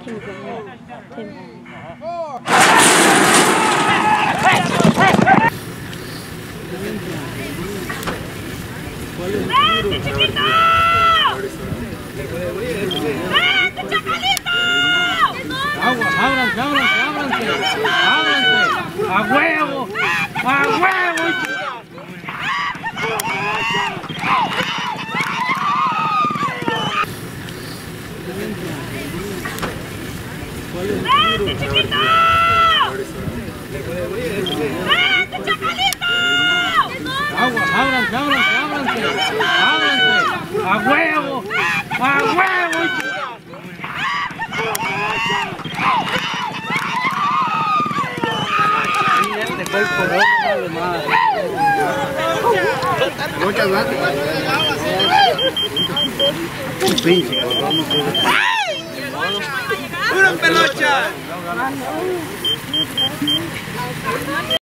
¡Vente, chiquito! ¡Vente, chacalito! ¡Ábranse! ¡A huevo! ¡A huevo! ¡Vente, chiquito! ¡Vente, chacalito! ¡Ábranse! ¡A huevo! ¡A huevo! Muchas gracias. ¡Una pelocha!